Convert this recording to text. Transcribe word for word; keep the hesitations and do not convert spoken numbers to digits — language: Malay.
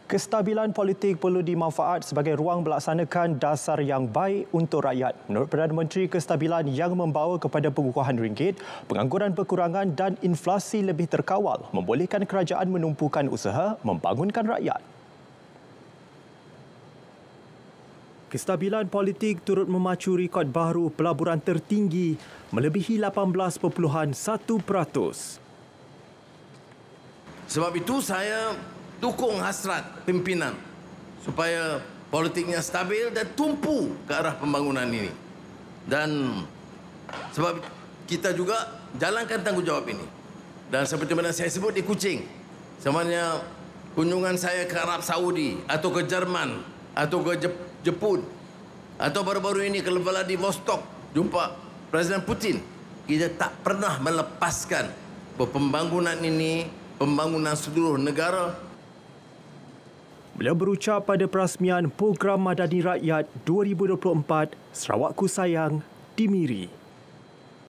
Kestabilan politik perlu dimanfaat sebagai ruang melaksanakan dasar yang baik untuk rakyat. Menurut Perdana Menteri, kestabilan yang membawa kepada pengukuhan ringgit, pengangguran berkurangan dan inflasi lebih terkawal membolehkan kerajaan menumpukan usaha membangunkan rakyat. Kestabilan politik turut memacu rekod baru pelaburan tertinggi melebihi lapan belas perpuluhan satu peratus. Sebab itu saya dukung hasrat pimpinan supaya politiknya stabil dan tumpu ke arah pembangunan ini. Dan sebab kita juga jalankan tanggungjawab ini. Dan seperti mana saya sebut di Kuching, sebenarnya kunjungan saya ke Arab Saudi atau ke Jerman atau ke Jepun atau baru-baru ini ke Vladivostok jumpa Presiden Putin, kita tak pernah melepaskan pembangunan ini, pembangunan seluruh negara. Beliau berucap pada perasmian Program Madani Rakyat dua ribu dua puluh empat Sarawakku Sayang di Miri.